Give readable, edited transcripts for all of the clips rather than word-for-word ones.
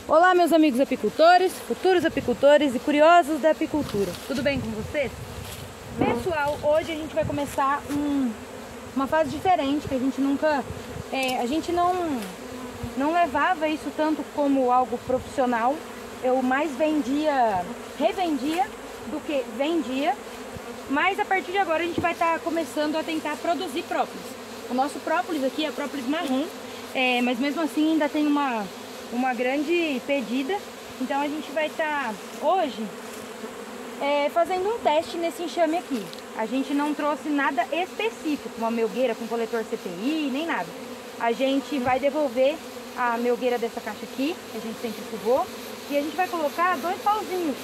Olá, meus amigos apicultores, futuros apicultores e curiosos da apicultura. Tudo bem com vocês? Pessoal, hoje a gente vai começar uma fase diferente, que a gente nunca... a gente não levava isso tanto como algo profissional. Eu mais revendia do que vendia. Mas a partir de agora a gente vai estar começando a tentar produzir própolis. O nosso própolis aqui é própolis marrom, mas mesmo assim ainda tem uma grande pedida. Então a gente vai estar hoje fazendo um teste nesse enxame aqui. A gente não trouxe nada específico, uma melgueira com coletor CPI, nem nada. A gente vai devolver a melgueira dessa caixa aqui, que a gente sempre fugou, e a gente vai colocar 2 pauzinhos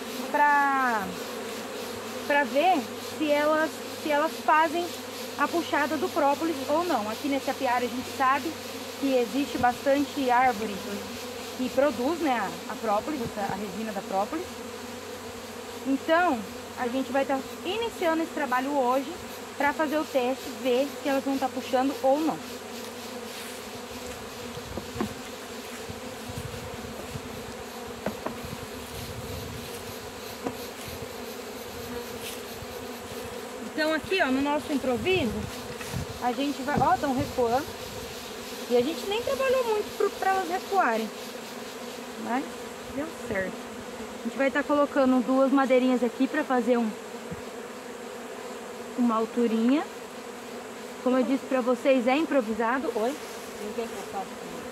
para ver se elas fazem a puxada do própolis ou não. Aqui nesse apiário a gente sabe que existe bastante árvore que produz, né, a própolis, a resina da própolis. Então a gente vai estar iniciando esse trabalho hoje para fazer o teste, ver se elas vão estar puxando ou não. Então aqui, ó, no nosso improviso, a gente vai... Ó, estão recuando. E a gente nem trabalhou muito para elas recuarem. Mas deu certo. A gente vai estar colocando 2 madeirinhas aqui para fazer uma alturinha. Como eu disse para vocês, é improvisado. Oi? Ninguém cortado.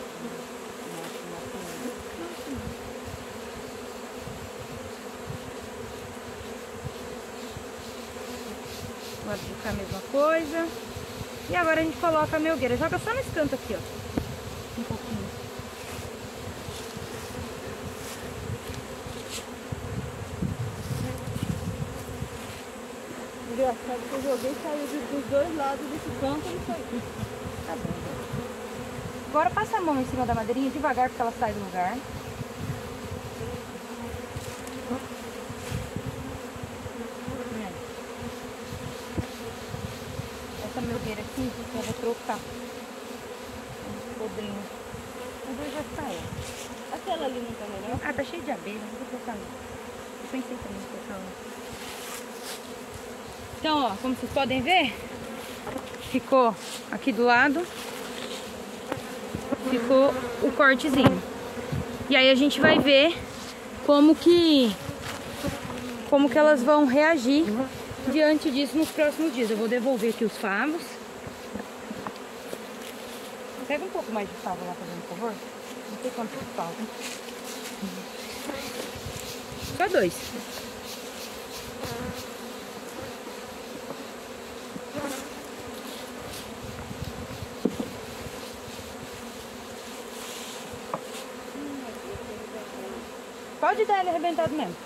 Vou aplicar a mesma coisa. E agora a gente coloca a melgueira. Joga só nesse canto aqui, ó. Um pouquinho. Engraçado que eu joguei e saiu dos 2 lados desse canto e não saiu. Tá bom. Agora passa a mão em cima da madeirinha devagar, porque ela sai do lugar. Essa melgueira aqui, eu vou trocar. Podrinho. Mas eu já saiu. Aquela ali não tá melhor? Ah, tá cheio de abelha, não vou trocar não. Eu pensei também em trocar uma. Então, ó, como vocês podem ver, ficou aqui do lado, ficou o cortezinho. E aí a gente vai ver como que elas vão reagir diante disso nos próximos dias. Eu vou devolver aqui os favos. Pega um pouco mais de favo lá, por favor. Não sei quanto que falta. Só 2. Pode dar ele arrebentado mesmo.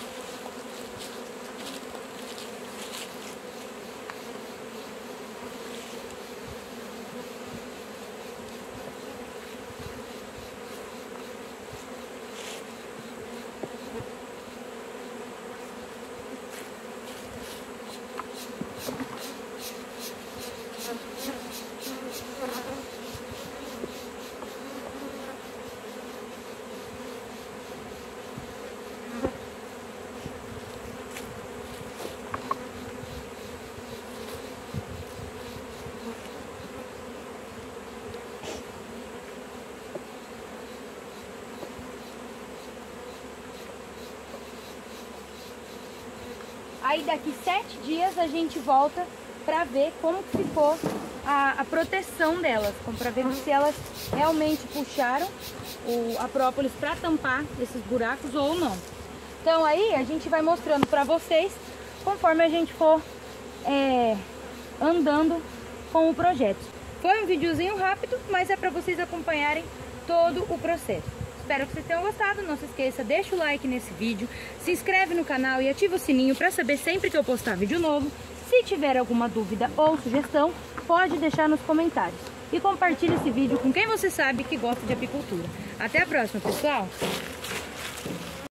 Aí daqui 7 dias a gente volta para ver como ficou a proteção delas, para ver se elas realmente puxaram a própolis para tampar esses buracos ou não. Então aí a gente vai mostrando para vocês conforme a gente for andando com o projeto. Foi um videozinho rápido, mas é para vocês acompanharem todo o processo. Espero que vocês tenham gostado. Não se esqueça, deixa o like nesse vídeo, se inscreve no canal e ativa o sininho para saber sempre que eu postar vídeo novo. Se tiver alguma dúvida ou sugestão, pode deixar nos comentários. E compartilhe esse vídeo com quem você sabe que gosta de apicultura. Até a próxima, pessoal!